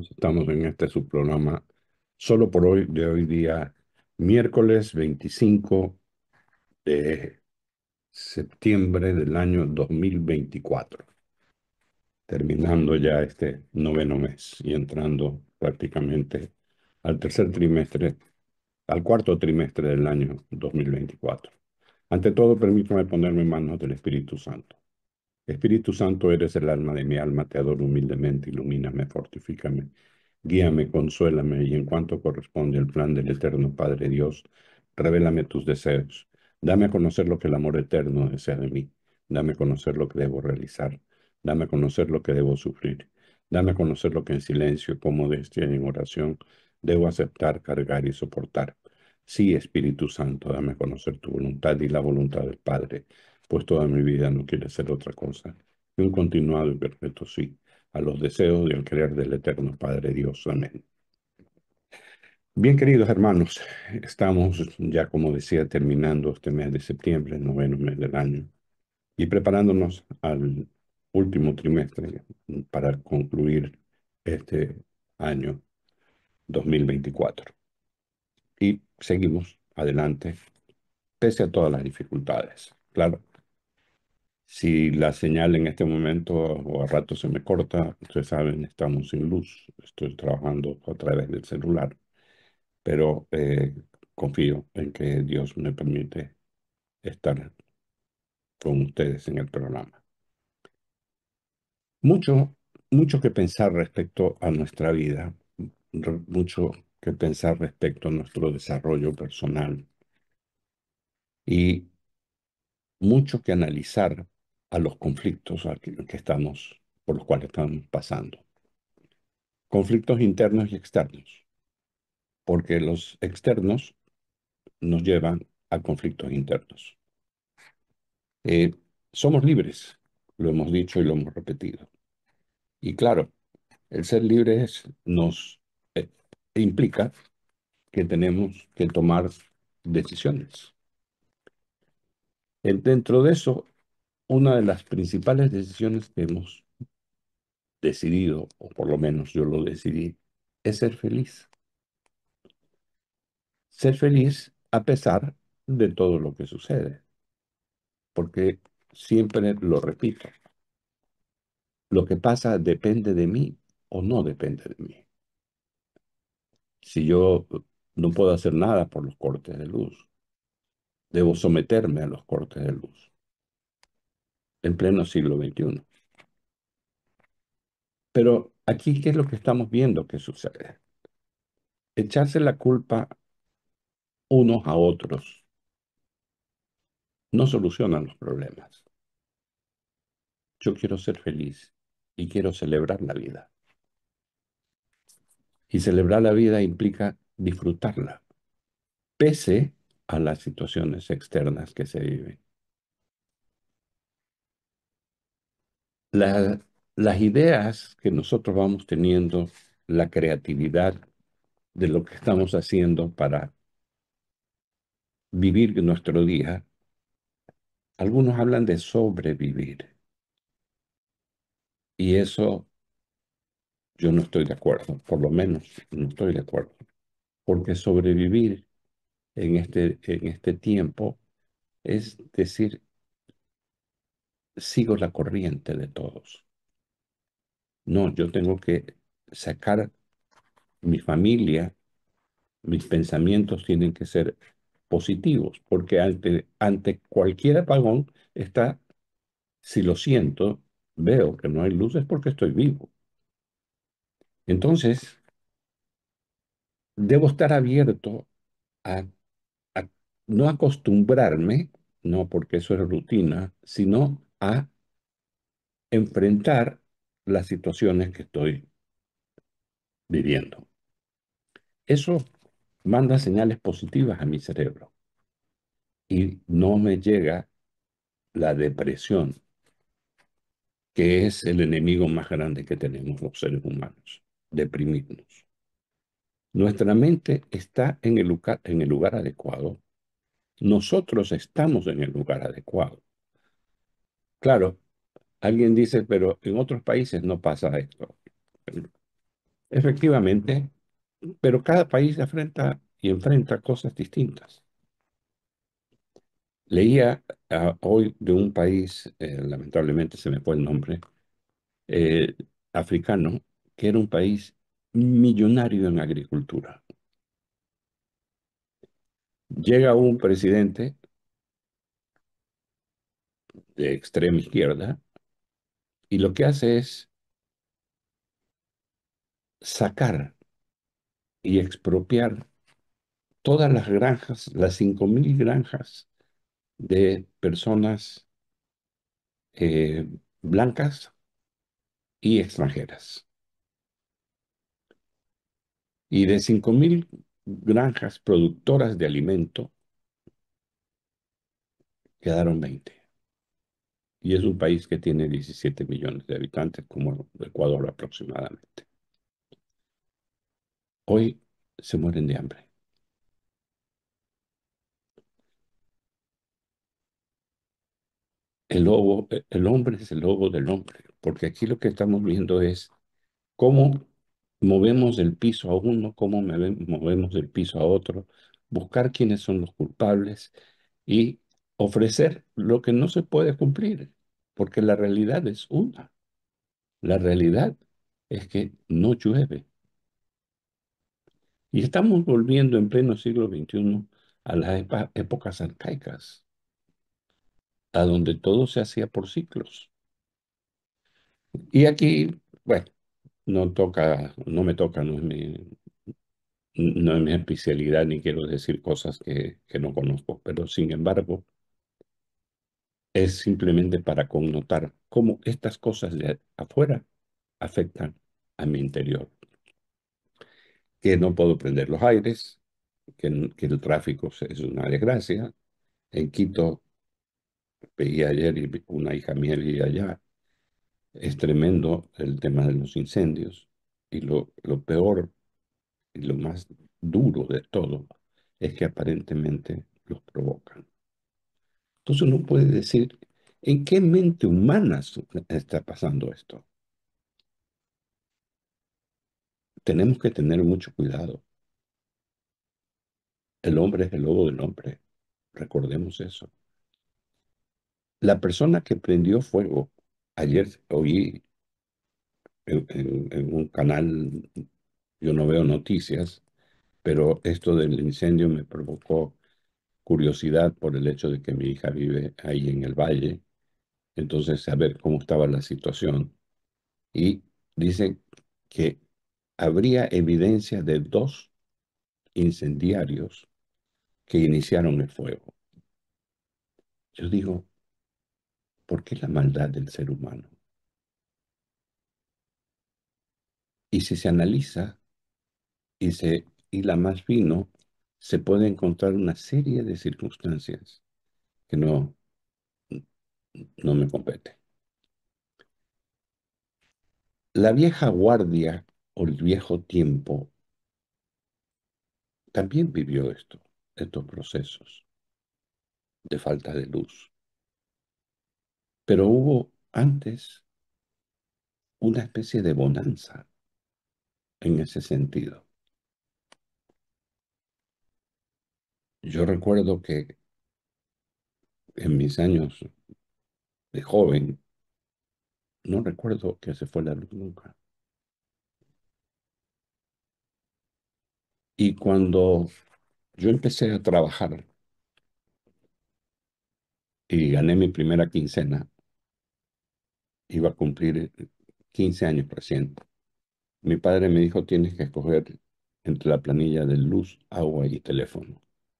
hermanos, estamos en este subprograma solo por hoy, de hoy día, miércoles 25 de septiembre del año 2024, terminando ya este noveno mes y entrando prácticamente al tercer trimestre, al cuarto trimestre del año 2024. Ante todo, permítame ponerme en manos del Espíritu Santo. Espíritu Santo, eres el alma de mi alma, te adoro humildemente, ilumíname, fortifícame, guíame, consuélame, y en cuanto corresponde al plan del eterno Padre Dios, revélame tus deseos. Dame a conocer lo que el amor eterno desea de mí. Dame a conocer lo que debo realizar. Dame a conocer lo que debo sufrir. Dame a conocer lo que en silencio, con modestia y en oración, debo aceptar, cargar y soportar. Sí, Espíritu Santo, dame a conocer tu voluntad y la voluntad del Padre, pues toda mi vida no quiere ser otra cosa que un continuado y perpetuo sí a los deseos y al querer del eterno Padre Dios. Amén. Bien, queridos hermanos, estamos ya, como decía, terminando este mes de septiembre, el noveno mes del año, y preparándonos al último trimestre para concluir este año 2024. Y seguimos adelante, pese a todas las dificultades. Claro, si la señal en este momento o a rato se me corta, ustedes saben, estamos sin luz. Estoy trabajando a través del celular, pero confío en que Dios me permite estar con ustedes en el programa. Mucho, mucho que pensar respecto a nuestra vida, mucho que pensar respecto a nuestro desarrollo personal y mucho que analizar a los conflictos que estamos, por los cuales estamos pasando. Conflictos internos y externos, porque los externos nos llevan a conflictos internos. Eh, Somos libres, lo hemos dicho y lo hemos repetido. Y claro, el ser libres nos implica que tenemos que tomar decisiones. Dentro de eso, una de las principales decisiones que hemos decidido, o por lo menos yo lo decidí, es ser feliz. Ser feliz a pesar de todo lo que sucede, porque siempre lo repito, lo que pasa depende de mí o no depende de mí. Si yo no puedo hacer nada por los cortes de luz, debo someterme a los cortes de luz en pleno siglo XXI. Pero aquí, ¿qué es lo que estamos viendo que sucede? Echarse la culpa unos a otros no soluciona los problemas. Yo quiero ser feliz y quiero celebrar la vida. Y celebrar la vida implica disfrutarla, pese a las situaciones externas que se viven. La- las ideas que nosotros vamos teniendo, la creatividad de lo que estamos haciendo para vivir nuestro día, algunos hablan de sobrevivir. Y eso yo no estoy de acuerdo, por lo menos no estoy de acuerdo. Porque sobrevivir en este tiempo es decir, sigo la corriente de todos. No, yo tengo que sacar mi familia, mis pensamientos tienen que ser positivos, porque ante cualquier apagón está, si lo siento, veo que no hay luz, es porque estoy vivo. Entonces, debo estar abierto a, a no acostumbrarme, no porque eso es rutina, sino a enfrentar las situaciones que estoy viviendo. Eso manda señales positivas a mi cerebro y no me llega la depresión, que es el enemigo más grande que tenemos los seres humanos, deprimirnos. Nuestra mente está en el lugar adecuado. Nosotros estamos en el lugar adecuado. Claro, alguien dice, pero en otros países no pasa esto. Efectivamente, pero cada país afrenta y enfrenta cosas distintas. Leía hoy de un país, lamentablemente se me fue el nombre, eh, africano, que era un país millonario en agricultura. Llega un presidente de extrema izquierda y lo que hace es sacar y expropiar todas las granjas, las 5.000 granjas de personas eh, blancas y extranjeras. Y de 5.000 granjas productoras de alimento, quedaron 20. Y es un país que tiene 17 millones de habitantes, como Ecuador aproximadamente. Hoy se mueren de hambre. El hombre es el lobo del hombre, porque aquí lo que estamos viendo es cómo movemos del piso a uno, cómo movemos del piso a otro, buscar quiénes son los culpables y ofrecer lo que no se puede cumplir, porque la realidad es una. La realidad es que no llueve. Y estamos volviendo en pleno siglo XXI a las épocas arcaicas, a donde todo se hacía por ciclos. Y aquí, bueno, no me toca, no es mi especialidad ni quiero decir cosas que no conozco, pero sin embargo es simplemente para connotar cómo estas cosas de afuera afectan a mi interior. Que no puedo prender los aires, que el tráfico es una desgracia. En Quito veía ayer y una hija mía vivía allá. Es tremendo el tema de los incendios. Y lo peor y lo más duro de todo es que aparentemente los provocan. Entonces uno puede decir, ¿en qué mente humana está pasando esto? Tenemos que tener mucho cuidado. El hombre es el lobo del hombre. Recordemos eso. La persona que prendió fuego, ayer oí en un canal, yo no veo noticias, pero esto del incendio me provocó curiosidad por el hecho de que mi hija vive ahí en el valle, entonces saber cómo estaba la situación. Y dicen que habría evidencia de dos incendiarios que iniciaron el fuego. Yo digo, ¿por qué la maldad del ser humano? Y si se analiza y la más fino, se puede encontrar una serie de circunstancias que no me compete. La vieja guardia o el viejo tiempo también vivió estos procesos de falta de luz. Pero hubo antes una especie de bonanza en ese sentido. Yo recuerdo que en mis años de joven, no recuerdo que se fue la luz nunca. Y cuando yo empecé a trabajar y gané mi primera quincena, iba a cumplir 15 años recién. Mi padre me dijo, tienes que escoger entre la planilla de luz, agua y teléfono.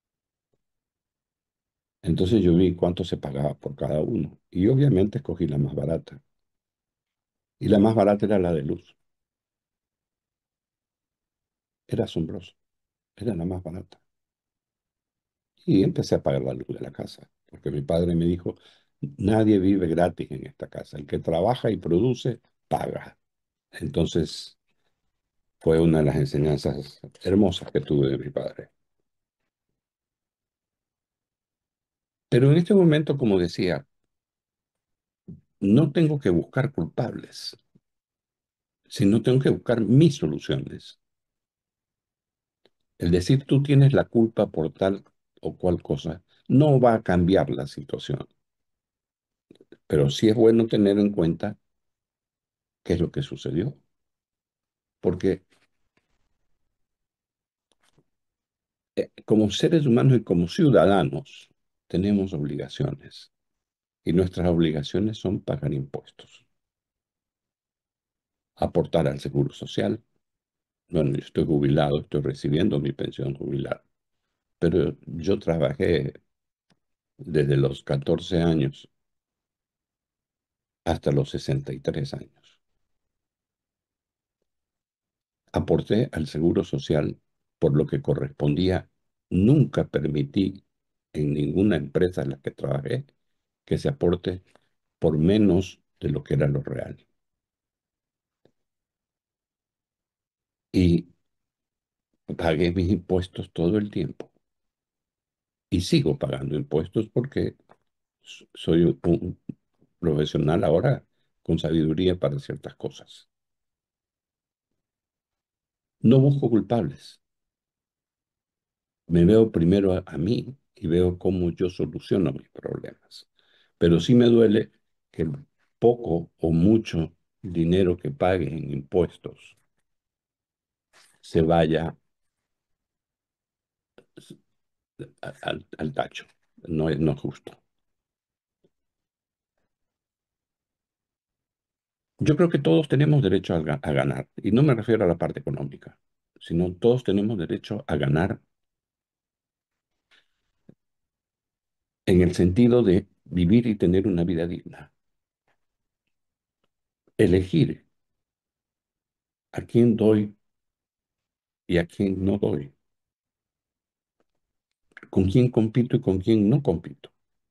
Entonces yo vi cuánto se pagaba por cada uno y obviamente escogí la más barata. Y la más barata era la de luz. Era asombroso, era la más barata. Y empecé a pagar la luz de la casa, porque mi padre me dijo, nadie vive gratis en esta casa. El que trabaja y produce, paga. Entonces fue una de las enseñanzas hermosas que tuve de mi padre. Pero en este momento, como decía, no tengo que buscar culpables. sino tengo que buscar mis soluciones. El decir tú tienes la culpa por tal o cual cosa no va a cambiar la situación, pero sí es bueno tener en cuenta qué es lo que sucedió, porque como seres humanos y como ciudadanos tenemos obligaciones y nuestras obligaciones son pagar impuestos, aportar al seguro social. Bueno, yo estoy jubilado, estoy recibiendo mi pensión jubilar, pero yo trabajé desde los 14 años hasta los 63 años. Aporté al seguro social por lo que correspondía. Nunca permití en ninguna empresa en la que trabajé que se aporte por menos de lo que era lo real. Y pagué mis impuestos todo el tiempo. Y sigo pagando impuestos porque soy un profesional ahora con sabiduría para ciertas cosas. No busco culpables. Me veo primero a mí y veo cómo yo soluciono mis problemas. Pero sí me duele que el poco o mucho dinero que pague en impuestos se vaya al tacho. No es justo. Yo creo que todos tenemos derecho a ganar, y no me refiero a la parte económica, sino todos tenemos derecho a ganar en el sentido de vivir y tener una vida digna. Elegir a quién doy y a quién no doy, con quién compito y con quién no compito.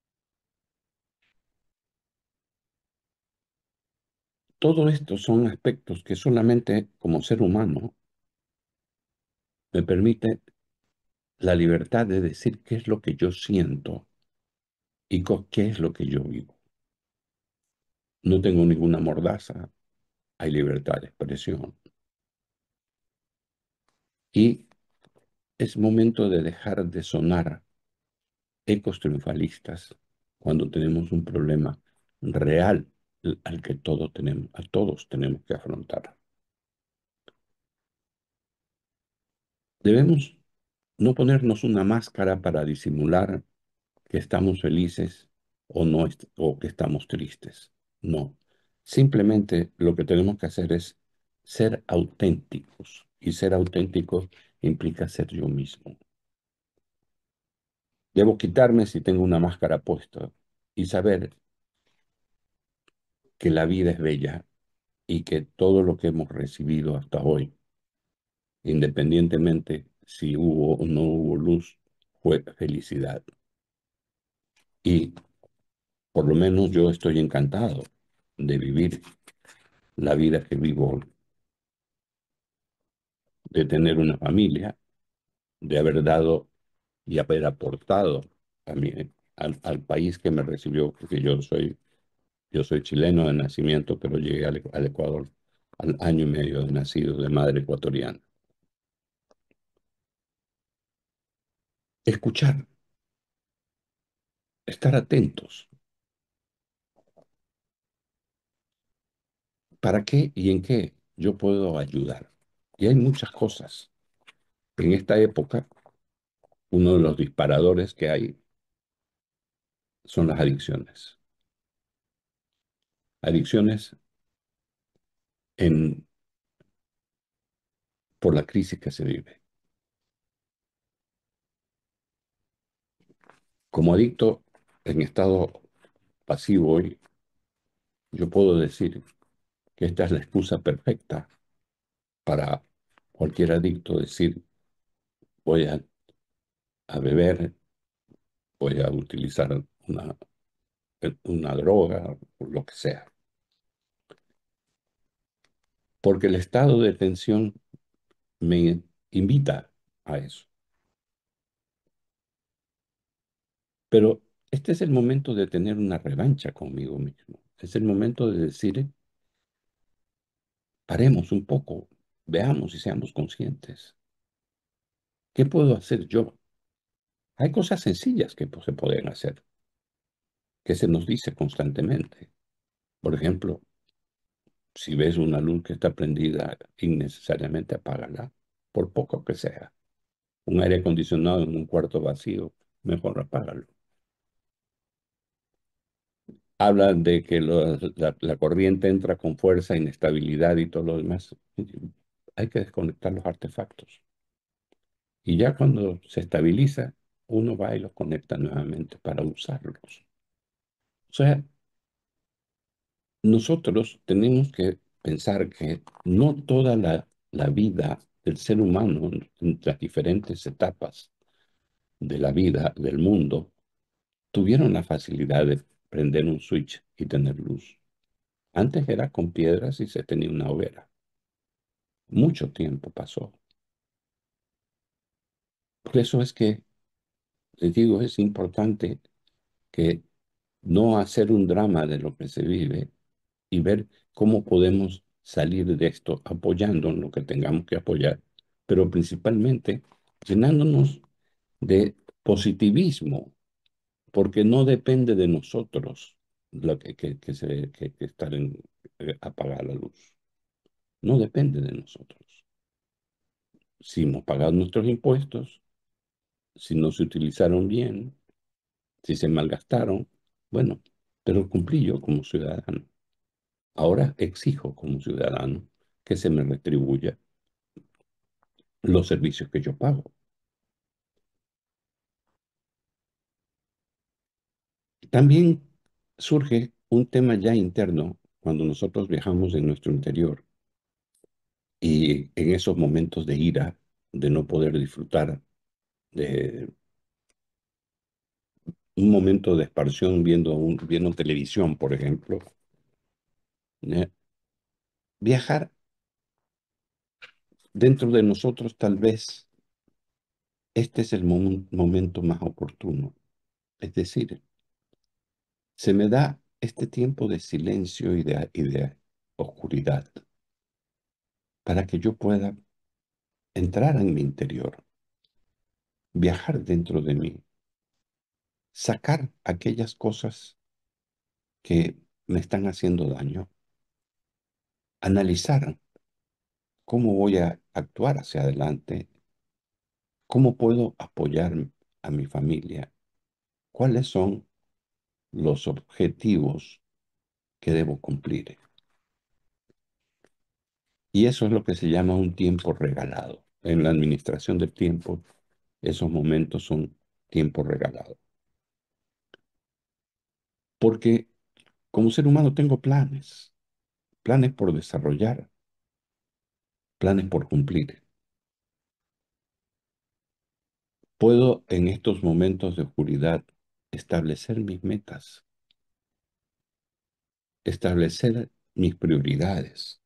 Todo esto son aspectos que solamente como ser humano me permite la libertad de decir qué es lo que yo siento y qué es lo que yo vivo. No tengo ninguna mordaza, hay libertad de expresión. Y es momento de dejar de sonar ecos triunfalistas cuando tenemos un problema real al que a todos tenemos que afrontar. Debemos no ponernos una máscara para disimular que estamos felices o no o que estamos tristes. No. Simplemente lo que tenemos que hacer es ser auténticos. Y ser auténticos implica ser yo mismo. Debo quitarme si tengo una máscara puesta y saber que la vida es bella y que todo lo que hemos recibido hasta hoy, independientemente si hubo o no hubo luz, fue felicidad. Y por lo menos yo estoy encantado de vivir la vida que vivo hoy, de tener una familia, de haber dado y haber aportado también al país que me recibió, porque yo soy chileno de nacimiento, pero llegué al Ecuador al año y medio de nacido, de madre ecuatoriana. Escuchar, estar atentos. ¿Para qué y en qué yo puedo ayudar? Y hay muchas cosas. En esta época, uno de los disparadores que hay son las adicciones. Adicciones en, por la crisis que se vive. Como adicto en estado pasivo hoy, yo puedo decir que esta es la excusa perfecta para cualquier adicto decir voy a beber, voy a utilizar una droga, o lo que sea. Porque el estado de tensión me invita a eso. Pero este es el momento de tener una revancha conmigo mismo. Es el momento de decir, Paremos un poco, veamos y seamos conscientes. ¿Qué puedo hacer yo? Hay cosas sencillas que se pueden hacer, que se nos dice constantemente. Por ejemplo, si ves una luz que está prendida, innecesariamente apágala, por poco que sea. Un aire acondicionado en un cuarto vacío, mejor apágalo. Hablan de que la corriente entra con fuerza, inestabilidad y todo lo demás. Hay que desconectar los artefactos. Y ya cuando se estabiliza, uno va y los conecta nuevamente para usarlos. O sea, nosotros tenemos que pensar que no toda la vida del ser humano, en las diferentes etapas de la vida, del mundo, tuvieron la facilidad de prender un switch y tener luz. Antes era con piedras y se tenía una hoguera. Mucho tiempo pasó. Por eso es que, les digo, es importante que no hacer un drama de lo que se vive y ver cómo podemos salir de esto apoyando en lo que tengamos que apoyar, pero principalmente llenándonos de positivismo, porque no depende de nosotros lo que estar apagar la luz. No depende de nosotros. Si hemos pagado nuestros impuestos, si no se utilizaron bien, si se malgastaron, bueno, pero cumplí yo como ciudadano. Ahora exijo como ciudadano que se me retribuya los servicios que yo pago. También surge un tema ya interno cuando nosotros viajamos en nuestro interior y en esos momentos de ira, de no poder disfrutar de un momento de expansión viendo televisión, por ejemplo. ¿Ya? Viajar dentro de nosotros tal vez este es el momento más oportuno. Es decir, se me da este tiempo de silencio y de oscuridad para que yo pueda entrar en mi interior, viajar dentro de mí, sacar aquellas cosas que me están haciendo daño, analizar cómo voy a actuar hacia adelante, cómo puedo apoyar a mi familia, cuáles son los objetivos que debo cumplir. Y eso es lo que se llama un tiempo regalado. En la administración del tiempo, esos momentos son tiempo regalado. Porque como ser humano tengo planes, planes por desarrollar, planes por cumplir. Puedo en estos momentos de oscuridad establecer mis metas, establecer mis prioridades,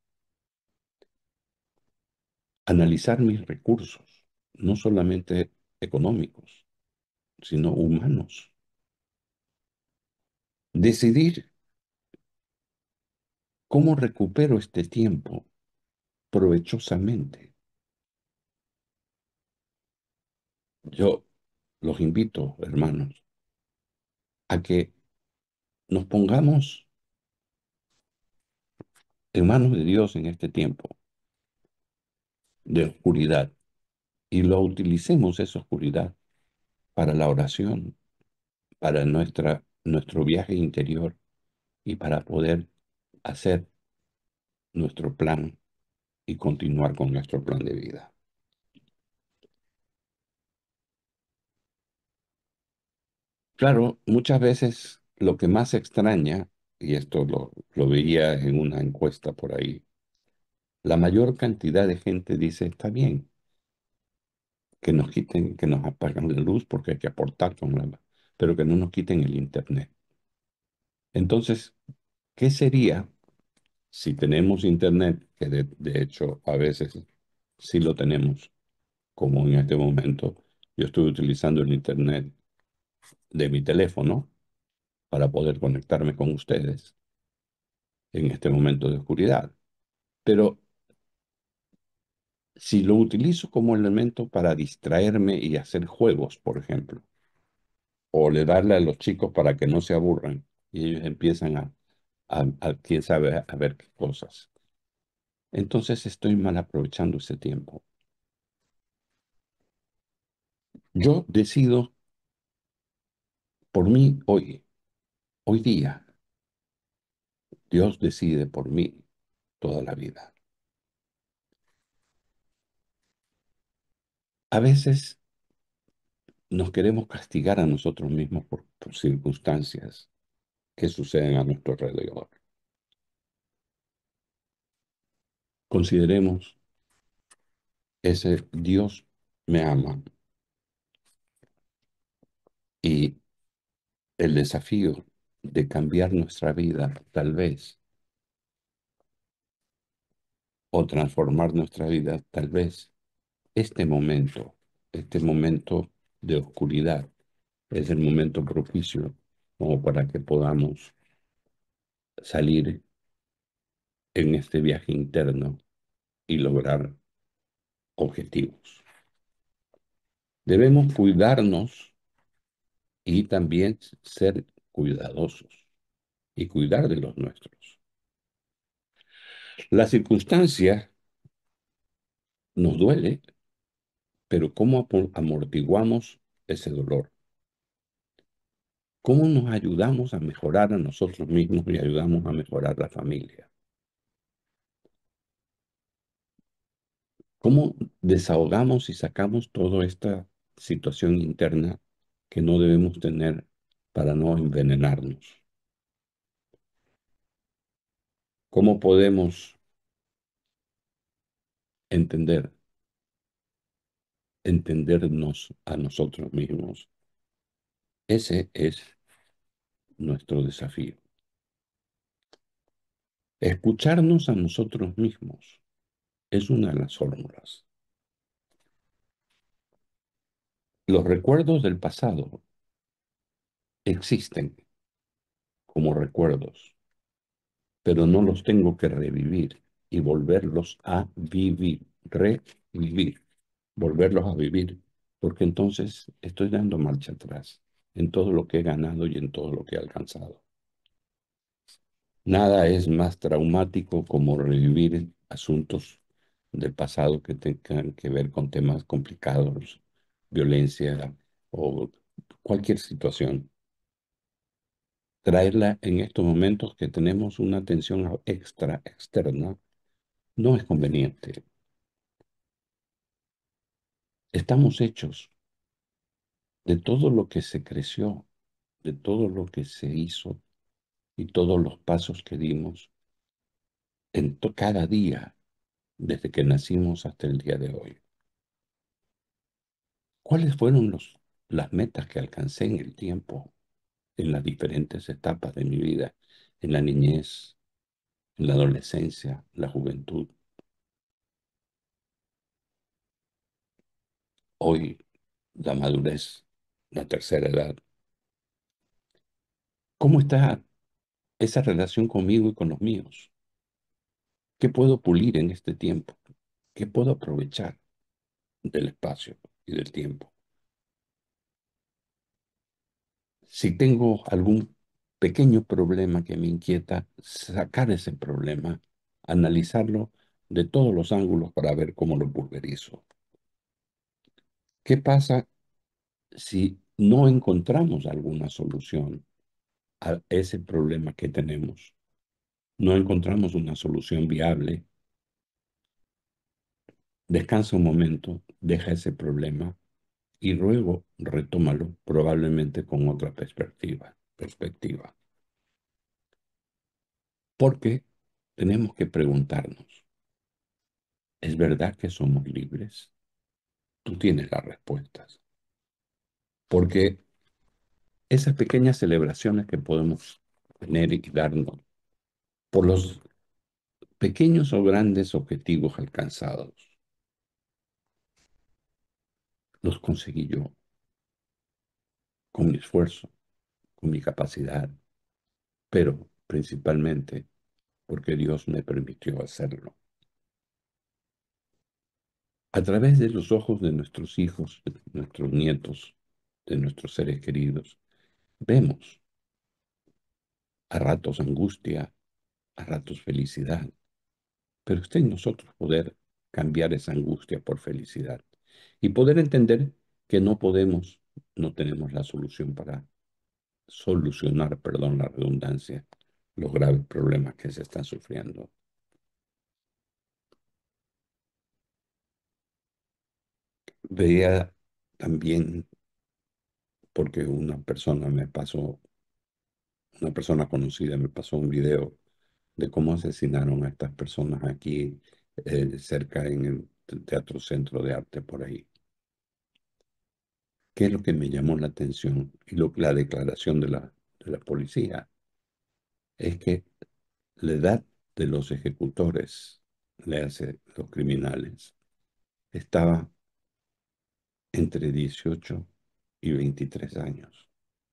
analizar mis recursos, no solamente económicos, sino humanos. Decidir cómo recupero este tiempo provechosamente. Yo los invito, hermanos, a que nos pongamos en manos de Dios en este tiempo de oscuridad y lo utilicemos esa oscuridad para la oración, para nuestro viaje interior y para poder hacer nuestro plan y continuar con nuestro plan de vida. Claro, muchas veces lo que más extraña, y esto lo veía en una encuesta por ahí, la mayor cantidad de gente dice, está bien, que nos quiten, que nos apaguen la luz porque hay que aportar con la, pero que no nos quiten el internet. Entonces, ¿qué sería si tenemos internet, que de hecho a veces sí lo tenemos, como en este momento yo estoy utilizando el internet de mi teléfono para poder conectarme con ustedes en este momento de oscuridad? Pero Si lo utilizo como elemento para distraerme y hacer juegos, por ejemplo, o le darle a los chicos para que no se aburran y ellos empiezan quién sabe, a ver qué cosas. Entonces estoy mal aprovechando ese tiempo. Yo decido por mí hoy, hoy día. Dios decide por mí toda la vida. A veces nos queremos castigar a nosotros mismos por circunstancias que suceden a nuestro alrededor. Consideremos ese Dios me ama y el desafío de cambiar nuestra vida, tal vez, o transformar nuestra vida, tal vez, este momento de oscuridad, es el momento propicio como para que podamos salir en este viaje interno y lograr objetivos. Debemos cuidarnos y también ser cuidadosos y cuidar de los nuestros. La circunstancia nos duele, pero ¿cómo amortiguamos ese dolor? ¿Cómo nos ayudamos a mejorar a nosotros mismos y ayudamos a mejorar la familia? ¿Cómo desahogamos y sacamos toda esta situación interna que no debemos tener para no envenenarnos? ¿Cómo podemos entender, entendernos a nosotros mismos? Ese es nuestro desafío. Escucharnos a nosotros mismos es una de las fórmulas. Los recuerdos del pasado existen como recuerdos, pero no los tengo que revivir y volverlos a vivir, revivir, volverlos a vivir, porque entonces estoy dando marcha atrás en todo lo que he ganado y en todo lo que he alcanzado. Nada es más traumático como revivir asuntos del pasado que tengan que ver con temas complicados, violencia o cualquier situación. Traerla en estos momentos que tenemos una tensión extra externa no es conveniente. Estamos hechos de todo lo que se creció, de todo lo que se hizo y todos los pasos que dimos en cada día desde que nacimos hasta el día de hoy. ¿Cuáles fueron las metas que alcancé en el tiempo, en las diferentes etapas de mi vida, en la niñez, en la adolescencia, la juventud, hoy, la madurez, la tercera edad? ¿Cómo está esa relación conmigo y con los míos? ¿Qué puedo pulir en este tiempo? ¿Qué puedo aprovechar del espacio y del tiempo? Si tengo algún pequeño problema que me inquieta, sacar ese problema, analizarlo de todos los ángulos para ver cómo lo pulverizo. ¿Qué pasa si no encontramos alguna solución a ese problema que tenemos? No encontramos una solución viable. Descansa un momento, deja ese problema y luego retómalo, probablemente con otra perspectiva. Porque tenemos que preguntarnos, ¿es verdad que somos libres? Tú tienes las respuestas. Porque esas pequeñas celebraciones que podemos tener y darnos por los pequeños o grandes objetivos alcanzados, los conseguí yo con mi esfuerzo, con mi capacidad, pero principalmente porque Dios me permitió hacerlo. a través de los ojos de nuestros hijos, de nuestros nietos, de nuestros seres queridos, vemos a ratos angustia, a ratos felicidad, pero está en nosotros poder cambiar esa angustia por felicidad y poder entender que no podemos, no tenemos la solución para solucionar, perdón la redundancia, los graves problemas que se están sufriendo. Veía también, porque una persona conocida me pasó un video de cómo asesinaron a estas personas aquí cerca en el Teatro Centro de Arte por ahí. ¿Qué es lo que me llamó la atención? Y la declaración de la policía es que la edad de los ejecutores, le hace los criminales, estaba entre 18 y 23 años.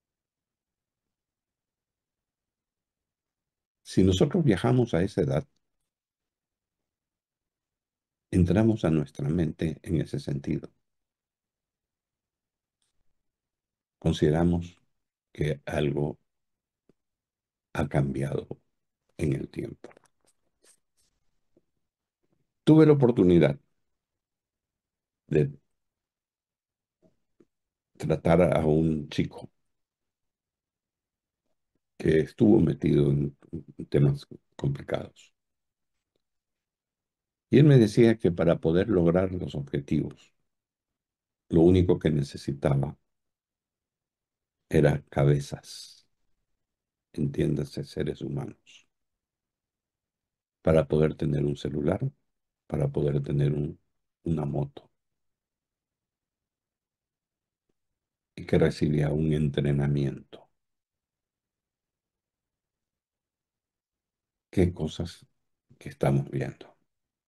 Si nosotros viajamos a esa edad, entramos a nuestra mente en ese sentido. Consideramos que algo ha cambiado en el tiempo. Tuve la oportunidad de tratar a un chico que estuvo metido en temas complicados. Y él me decía que para poder lograr los objetivos, lo único que necesitaba era cabezas, entiéndase, seres humanos, para poder tener un celular, para poder tener una moto, y que recibía un entrenamiento. Qué cosas que estamos viendo.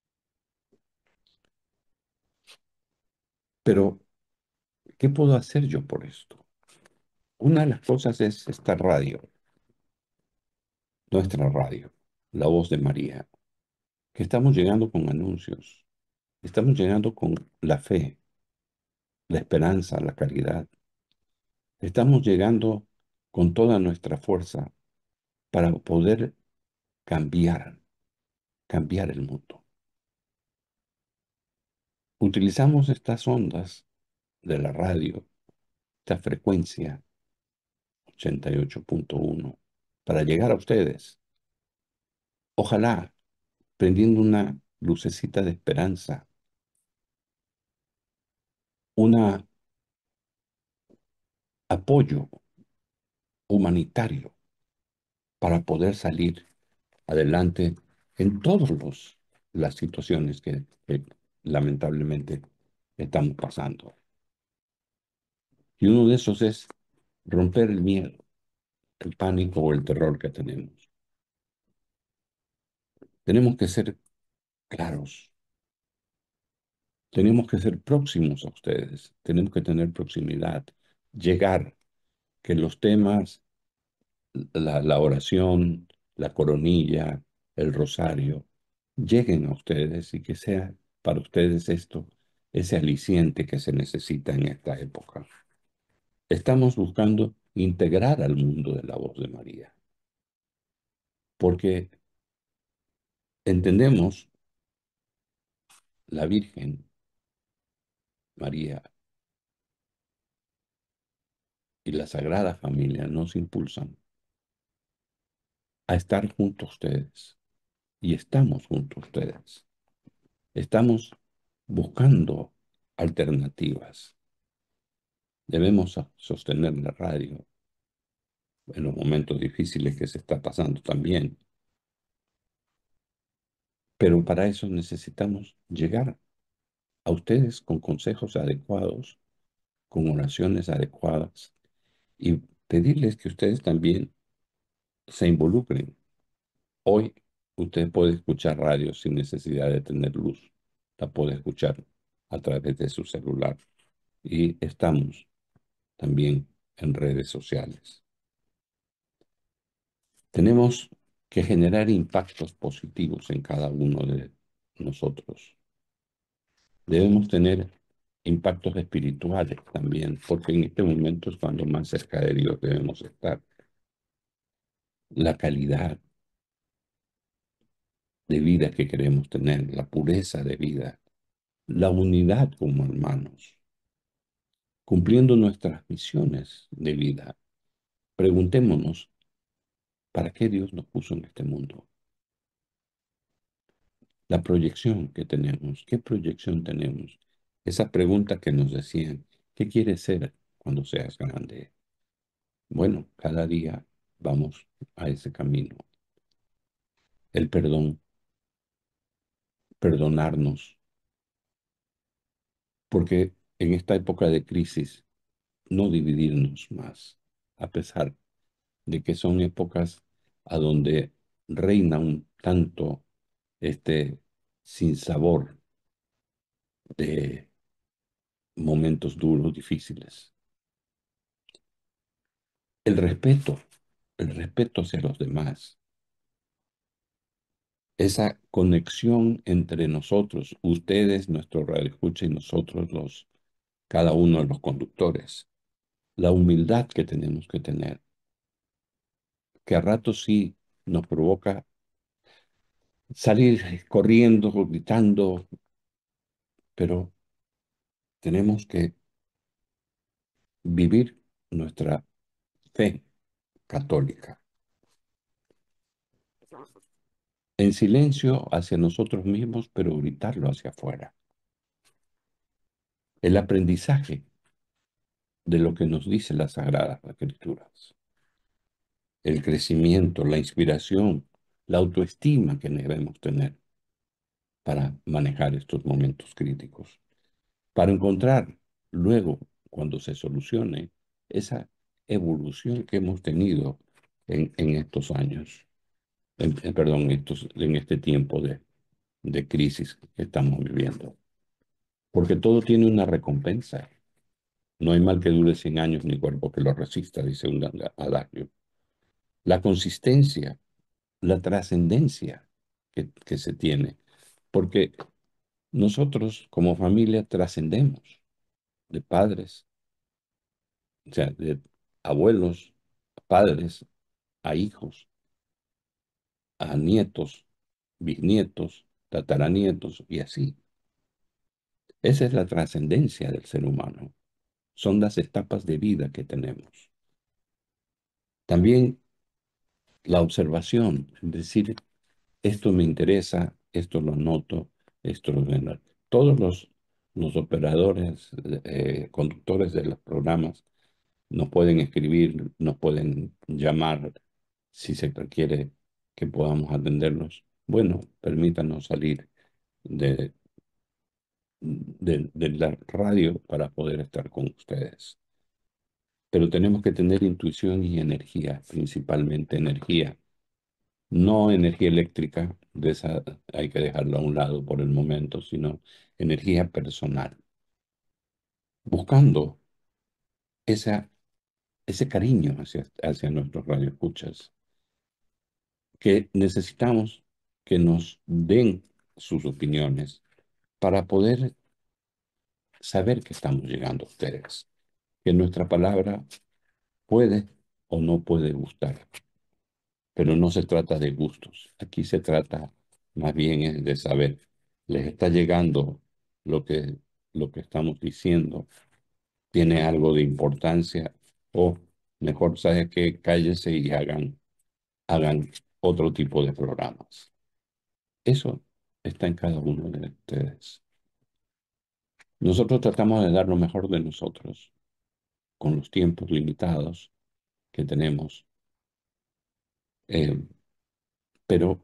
Pero, ¿qué puedo hacer yo por esto? Una de las cosas es esta radio, nuestra radio, La Voz de María, que estamos llegando con anuncios, estamos llegando con la fe, la esperanza, la caridad. Estamos llegando con toda nuestra fuerza para poder cambiar, cambiar el mundo. Utilizamos estas ondas de la radio, esta frecuencia 88.1, para llegar a ustedes. Ojalá prendiendo una lucecita de esperanza, un apoyo humanitario para poder salir adelante en todas las situaciones que lamentablemente estamos pasando. Y uno de esos es romper el miedo, el pánico o el terror que tenemos. Tenemos que ser claros, tenemos que ser próximos a ustedes, tenemos que tener proximidad, llegar, que los temas, la oración, la coronilla, el rosario, lleguen a ustedes y que sea para ustedes esto ese aliciente que se necesita en esta época. Estamos buscando integrar al mundo de la voz de María, porque entendemos la Virgen María y la Sagrada Familia nos impulsan a estar junto a ustedes y estamos junto a ustedes. Estamos buscando alternativas. Debemos sostener la radio en los momentos difíciles que se está pasando también, pero para eso necesitamos llegar a ustedes con consejos adecuados, con oraciones adecuadas y pedirles que ustedes también se involucren. Hoy usted puede escuchar radio sin necesidad de tener luz. La puede escuchar a través de su celular. Y estamos también en redes sociales. Tenemos que generar impactos positivos en cada uno de nosotros. Debemos tener impactos espirituales también, porque en este momento es cuando más cerca de Dios debemos estar. La calidad de vida que queremos tener, la pureza de vida, la unidad como hermanos, cumpliendo nuestras misiones de vida. Preguntémonos, ¿para qué Dios nos puso en este mundo? La proyección que tenemos, ¿qué proyección tenemos? Esa pregunta que nos decían, ¿qué quieres ser cuando seas grande? Bueno, cada día vamos a ese camino. El perdón, perdonarnos, porque en esta época de crisis, no dividirnos más, a pesar de que son épocas a donde reina un tanto este sinsabor de momentos duros, difíciles. El respeto, el respeto hacia los demás, esa conexión entre nosotros, ustedes, nuestro radioescucha y nosotros, cada uno de los conductores, la humildad que tenemos que tener, que a ratos sí nos provoca salir corriendo, gritando, pero tenemos que vivir nuestra fe católica en silencio hacia nosotros mismos, pero gritarlo hacia afuera. El aprendizaje de lo que nos dice las Sagradas Escrituras, el crecimiento, la inspiración, la autoestima que debemos tener para manejar estos momentos críticos, para encontrar luego, cuando se solucione, esa evolución que hemos tenido en estos años, perdón, en este tiempo de crisis que estamos viviendo. Porque todo tiene una recompensa. No hay mal que dure 100 años ni cuerpo que lo resista, dice un adagio. La consistencia, la trascendencia que se tiene. Porque nosotros como familia trascendemos de padres, o sea, de abuelos, padres, a hijos, a nietos, bisnietos, tataranietos y así. Esa es la trascendencia del ser humano. Son las etapas de vida que tenemos. También la observación, es decir, esto me interesa, esto lo noto, esto lo veo. Todos los operadores, conductores de los programas nos pueden escribir, nos pueden llamar si se requiere que podamos atenderlos. Bueno, permítanos salir de, de la radio para poder estar con ustedes. Pero tenemos que tener intuición y energía, principalmente energía. No energía eléctrica, de esa hay que dejarla a un lado por el momento, sino energía personal, buscando ese cariño hacia nuestros radioescuchas, que necesitamos que nos den sus opiniones para poder saber que estamos llegando a ustedes, que nuestra palabra puede o no puede gustar, pero no se trata de gustos, aquí se trata más bien es de saber, les está llegando lo que, lo que estamos diciendo, tiene algo de importancia o mejor, ¿sabes qué? Cállense y hagan otro tipo de programas. Eso está en cada uno de ustedes. Nosotros tratamos de dar lo mejor de nosotros con los tiempos limitados que tenemos, eh, pero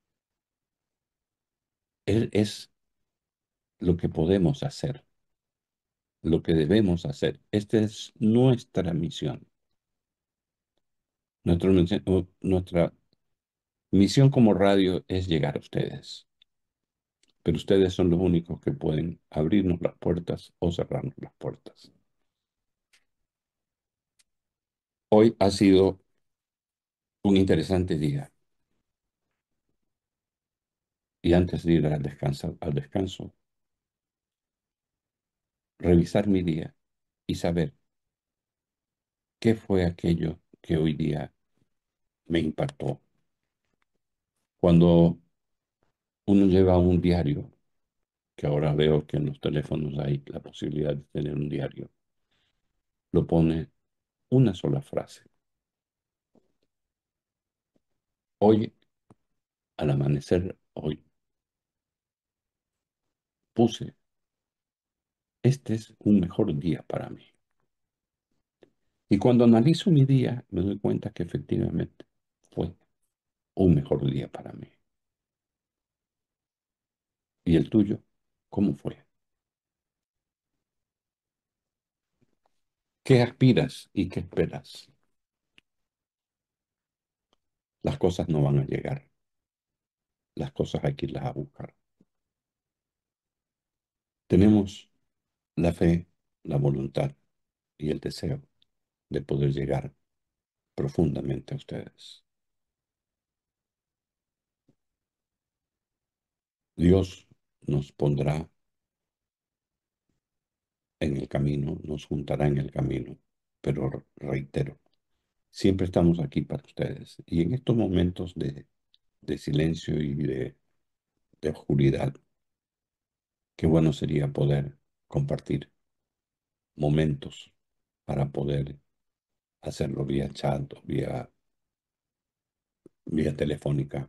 él es lo que podemos hacer, lo que debemos hacer. Esta es nuestra misión. Nuestra misión como radio es llegar a ustedes, pero ustedes son los únicos que pueden abrirnos las puertas o cerrarnos las puertas. Hoy ha sido un interesante día y antes de ir al descanso, revisar mi día y saber qué fue aquello que hoy día me impactó. Cuando uno lleva un diario, que ahora veo que en los teléfonos hay la posibilidad de tener un diario, lo pone una sola frase. Hoy, al amanecer, hoy puse, este es un mejor día para mí. Y cuando analizo mi día, me doy cuenta que efectivamente fue un mejor día para mí. ¿Y el tuyo? ¿Cómo fue? ¿Qué aspiras y qué esperas? Las cosas no van a llegar. Las cosas hay que irlas a buscar. Tenemos la fe, la voluntad y el deseo de poder llegar profundamente a ustedes. Dios nos pondrá en el camino, nos juntará en el camino, pero reitero, siempre estamos aquí para ustedes. Y en estos momentos de silencio y de oscuridad, qué bueno sería poder compartir momentos para poder hacerlo vía chat o vía telefónica,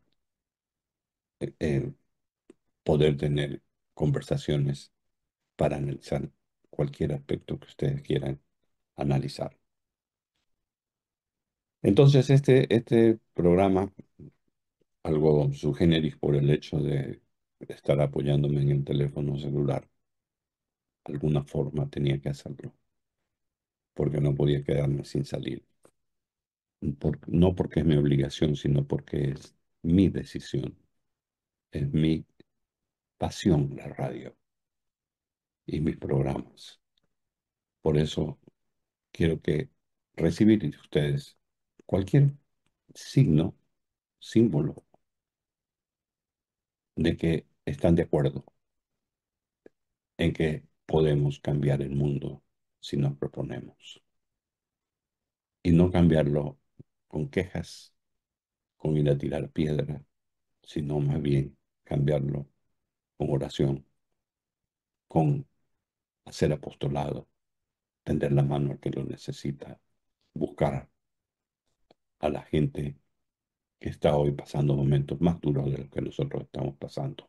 poder tener conversaciones para analizar cualquier aspecto que ustedes quieran analizar. Entonces, este programa, algo subgéneris por el hecho de estar apoyándome en el teléfono celular, de alguna forma tenía que hacerlo, porque no podía quedarme sin salir. No porque es mi obligación, sino porque es mi decisión, es mi pasión la radio y mis programas. Por eso quiero que recibir de ustedes cualquier signo, símbolo de que están de acuerdo en que podemos cambiar el mundo si nos proponemos. Y no cambiarlo con quejas, con ir a tirar piedra, sino más bien cambiarlo con oración, con hacer apostolado, tender la mano al que lo necesita, buscar a la gente que está hoy pasando momentos más duros de los que nosotros estamos pasando.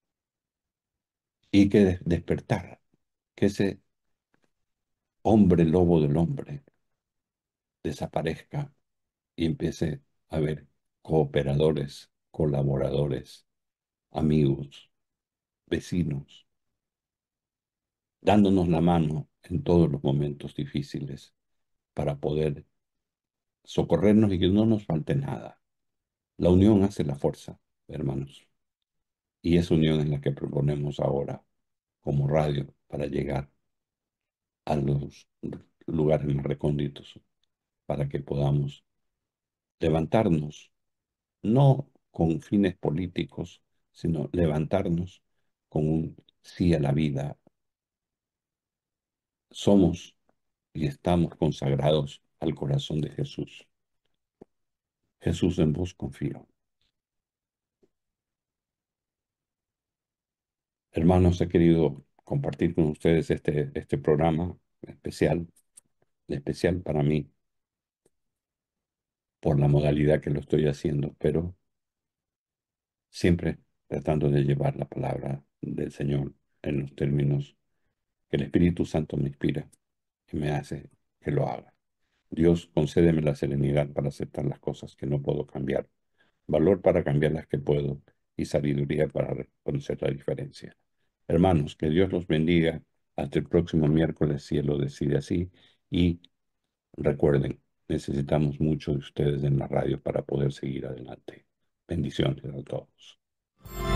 Y que despertar, que ese hombre lobo del hombre desaparezca y empiece a haber cooperadores, colaboradores, amigos, vecinos, dándonos la mano en todos los momentos difíciles para poder socorrernos y que no nos falte nada. La unión hace la fuerza, hermanos, y esa unión es la que proponemos ahora como radio para llegar a los lugares más recónditos, para que podamos levantarnos, no con fines políticos, sino levantarnos con un sí a la vida. Somos y estamos consagrados al corazón de Jesús. Jesús, en vos confío. Hermanos, he querido compartir con ustedes este programa especial para mí, por la modalidad que lo estoy haciendo, pero siempre tratando de llevar la palabra del Señor en los términos que el Espíritu Santo me inspira y me hace que lo haga. Dios, concédeme la serenidad para aceptar las cosas que no puedo cambiar, valor para cambiar las que puedo y sabiduría para reconocer la diferencia. Hermanos, que Dios los bendiga. Hasta el próximo miércoles, si Él lo decide así. Y recuerden, necesitamos mucho de ustedes en la radio para poder seguir adelante. Bendiciones a todos.